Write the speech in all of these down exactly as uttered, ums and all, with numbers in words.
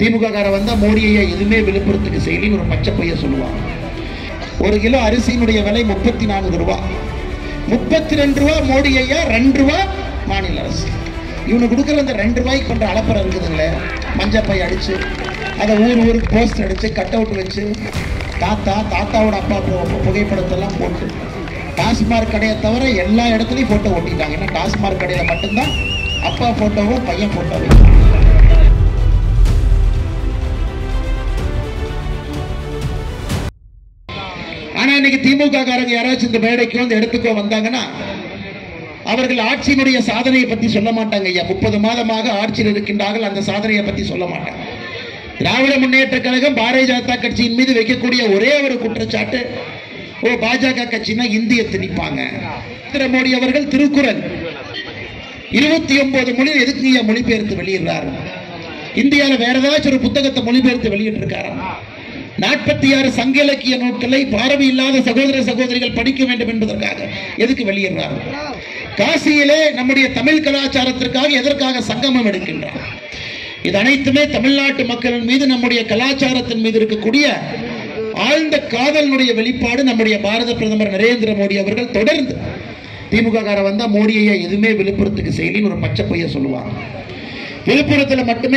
திமுக கார வந்தா மோடி ஐயா எதுவுமே விழுப்புரத்துக்கு செய்யலின்னு ஒரு பச்சை பைய சொல்லுவாங்க. ஒரு கிலோ அரிசியினுடைய விலை முப்பத்தி நான்கு ரூபா, முப்பத்தி ரெண்டு ரூபா மோடி ஐயா, ரெண்டு ரூபா மாநில அரசு. இவனு கொடுக்குற அந்த ரெண்டு ரூபாய்க்கு பண்ற அலப்பறை இருக்குதுங்களே, மஞ்சள் பை அடிச்சு அதை ஊர் ஊருக்கு போஸ்டர் அடிச்சு கட் அவுட் வச்சு தாத்தா தாத்தாவோட அப்பா புகைப்படத்தெல்லாம் போட்டு டாஸ்மார்க் கடையை தவிர எல்லா இடத்துலையும் போட்டோ ஓட்டிட்டாங்க. ஏன்னா டாஸ்மார்க் கடையில் மட்டும்தான் அப்பா போட்டோவும் பையன் போட்டோவும். ஆனா இன்னைக்கு திமுக காரங்க யாராச்சும் இந்த மேடைக்கு வந்து எடுத்துக்கோ வந்தாங்கன்னா அவர்கள் ஆட்சியினுடைய சாதனையை பத்தி சொல்ல மாட்டாங்க. ஐயா முப்பது மாதமாக ஆட்சியில் இருக்கின்றார்கள், அந்த சாதனையை பத்தி சொல்ல மாட்டாங்க. திராவிட முன்னேற்ற கழகம் பாரதிய ஜனதா கட்சியின் மீது வைக்கக்கூடிய ஒரே ஒரு குற்றச்சாட்டு, ஓ பாஜக கட்சினா இந்திய திணிப்பாங்க. நரேந்திர மோடி அவர்கள் திருக்குறள் இருபத்தி ஒன்பது மொழி எதுக்கு மொழிபெயர்த்து வெளியிடுறாரு? இந்தியாவில் வேற ஏதாச்சும் ஒரு புத்தகத்தை மொழிபெயர்த்து வெளியிட்டு இருக்காரு? நாற்பத்தி ஆறு சங்க இலக்கிய நூல்களை பார்வை இல்லாத சகோதர சகோதரிகள் படிக்க வேண்டும் என்பதற்காக எதுக்கு வெளியிடுறார்? காசியிலே நம்முடைய தமிழ் கலாச்சாரத்திற்காக எதற்காக சங்கமம் எடுக்கின்றார்? இது அனைத்துமே தமிழ்நாட்டு மக்களின் மீது நம்முடைய கலாச்சாரத்தின் மீது இருக்கக்கூடிய ஆழ்ந்த காதலினுடைய வெளிப்பாடு. நம்முடைய பாரத பிரதமர் நரேந்திர மோடி அவர்கள் தொடர்ந்து திமுக கார வந்தா மோடி ஐயா எதுவுமே விழுப்புரத்துக்கு செய்யலின்னு ஒரு பச்சை பைய சொல்லுவாங்க. விழுப்புரத்தில் மட்டுமே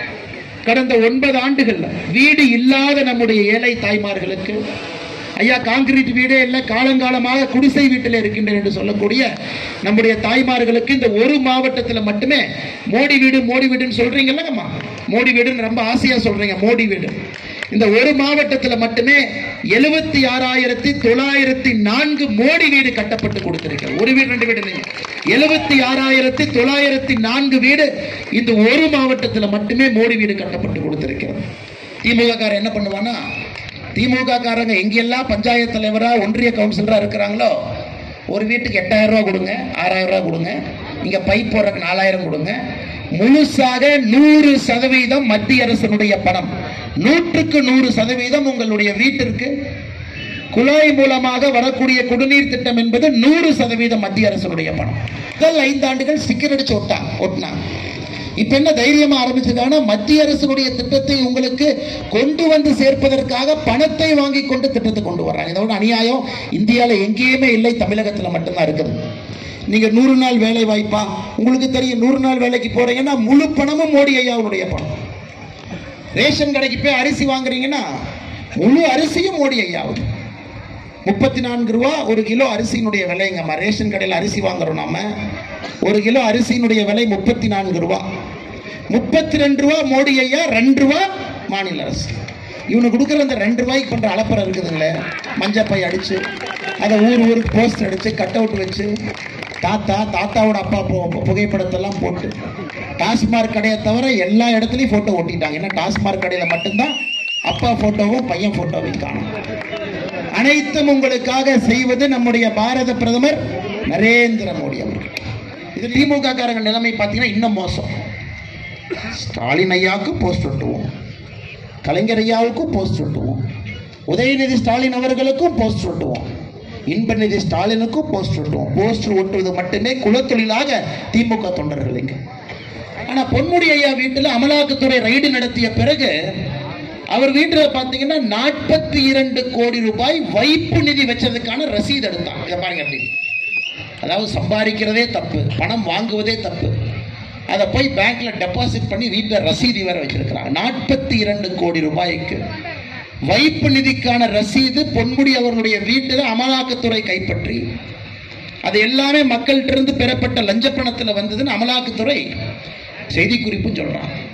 கடந்த ஒன்பது ஆண்டுகள் வீடு இல்லாத நம்முடைய ஏழை தாய்மார்களுக்கு, ஐயா காங்கிரீட் வீடே இல்லை காலங்காலமாக குடிசை வீட்டில் இருக்கின்றன என்று சொல்லக்கூடிய நம்முடைய தாய்மார்களுக்கு இந்த ஒரு மாவட்டத்தில் மட்டுமே மோடி வீடு மோடி வீடுன்னு சொல்றீங்கல்லங்கம்மா, மோடி வீடுன்னு ரொம்ப ஆசையா சொல்றீங்க. மோடி வீடு இந்த ஒரு மாவட்டத்தில் மட்டுமே எழுபத்தி ஆறாயிரத்தி தொள்ளாயிரத்தி நான்கு மோடி வீடு கட்டப்பட்டு கொடுத்திருக்க. ஒரு வீடு ரெண்டு வீடு இல்லைங்க, எழுபத்தி ஆறாயிரத்தி தொள்ளாயிரத்தி நான்கு வீடு இந்த ஒரு மாவட்டத்தில் மட்டுமே மோடி வீடு கட்டப்பட்டு கொடுத்திருக்கிறது. திமுக காரன் என்ன பண்ணுவானா, திமுக காரங்க எங்கெல்லாம் பஞ்சாயத்து தலைவரா ஒன்றிய கவுன்சிலரா இருக்கிறாங்களோ ஒரு வீட்டுக்கு எட்டாயிரம் ரூபாய் கொடுங்க, ஆறாயிரம் ரூபாய் கொடுங்க, இங்க பைப் போடுறதுக்கு நாலாயிரம் கொடுங்க. முழுசாக நூறு சதவீதம் மத்திய அரசினுடைய பணம், நூற்றுக்கு நூறு சதவீதம் உங்களுடைய வீட்டிற்கு குழாய் மூலமாக வரக்கூடிய குடிநீர் திட்டம் என்பது நூறு சதவீதம் மத்திய அரசினுடைய பணம். முதல் ஐந்தாண்டுகள் ஸ்டிக்கர் அடிச்சு ஒட்டா ஒட்டினா இப்ப என்ன தைரியமா ஆரம்பிச்சிருக்காங்கன்னா மத்திய அரசினுடைய திட்டத்தை உங்களுக்கு கொண்டு வந்து சேர்ப்பதற்காக பணத்தை வாங்கி கொண்டு திட்டத்தை கொண்டு வர்றாங்க. இதோட அநியாயம் இந்தியாவில் எங்கேயுமே இல்லை, தமிழகத்தில் மட்டும்தான் இருக்குது. நீங்க நூறு நாள் வேலை வாய்ப்பா உங்களுக்கு தெரியும், நூறு நாள் வேலைக்கு போறீங்கன்னா முழு பணமும் மோடி ஐயாவுடைய பணம். ரேஷன் கடைக்கு போய் அரிசி வாங்குறீங்கன்னா முழு அரிசியும் மோடி ஐயாவுது. முப்பத்தி நான்கு ரூபா ஒரு கிலோ அரிசியினுடைய விலைங்கம்மா. ரேஷன் கடையில் அரிசி வாங்குறோம் நாம, ஒரு கிலோ அரிசியினுடைய விலை முப்பத்தி நான்கு ரூபா, முப்பத்தி ரெண்டு ரூபா மோடி ஐயா, ரெண்டு ரூபா மாநில அரசு. இவனு கொடுக்குற அந்த ரெண்டு ரூபாய்க்கு பண்ற அலப்பறை இருக்குதுங்களே, மஞ்சள் பை அடிச்சு அதை ஊர் ஊருக்கு போஸ்டர் அடிச்சு கட் அவுட் வச்சு தாத்தா தாத்தாவோட அப்பா புகைப்படத்தெல்லாம் போட்டு டாஸ்மார்க் கடையை தவிர எல்லா இடத்துலையும் போட்டோ ஓட்டிட்டாங்க. ஏன்னா டாஸ்மார்க் கடையில் மட்டும்தான் அப்பா போட்டோவும் பையன் போட்டோவையும் காணும். அனைத்தும் உங்களுக்காக செய்வது நம்முடைய பாரத பிரதமர் நரேந்திர மோடி அவர்கள். இது திமுக காரங்க நிலைமை பார்த்தீங்கன்னா இன்னும் மோசம். ஸ்டாலின் ஐயாவுக்கும் போஸ்ட் ஒட்டுவோம், கலைஞர் ஐயாவுக்கும் போஸ்ட் ஒட்டுவோம், உதயநிதி ஸ்டாலின் அவர்களுக்கும் போஸ்ட் ஒட்டுவோம், இன்பநிதி ஸ்டாலினுக்கும் போஸ்ட் ஒட்டுவோம். போஸ்டர் ஒட்டுவது மட்டுமே குலத்தொழிலாக திமுக தொண்டர்கள் இங்க. ஆனா பொன்முடி ஐயா வீட்டில் அமலாக்கத்துறை ரைடு நடத்திய பிறகு அவர் வீட்டில் பார்த்தீங்கன்னா நாற்பத்தி இரண்டு கோடி ரூபாய் வைப்பு நிதி வச்சதுக்கான ரசீது எடுத்தான். இதை பாருங்க, அப்படி அதாவது சம்பாதிக்கிறதே தப்பு, பணம் வாங்குவதே தப்பு, அதை போய் பேங்க்ல டெபாசிட் பண்ணி வீட்டில் ரசீது வேற வச்சிருக்கிறாங்க. நாற்பத்தி இரண்டு கோடி ரூபாய்க்கு வைப்பு நிதிக்கான ரசீது பொன்முடி அவர்களுடைய வீட்டில் அமலாக்கத்துறை கைப்பற்றி அது எல்லாமே மக்கள்கிட்ட இருந்து பெறப்பட்ட லஞ்ச பணத்தில் வந்ததுன்னு அமலாக்கத்துறை செய்திக்குறிப்பும் சொல்றாங்க.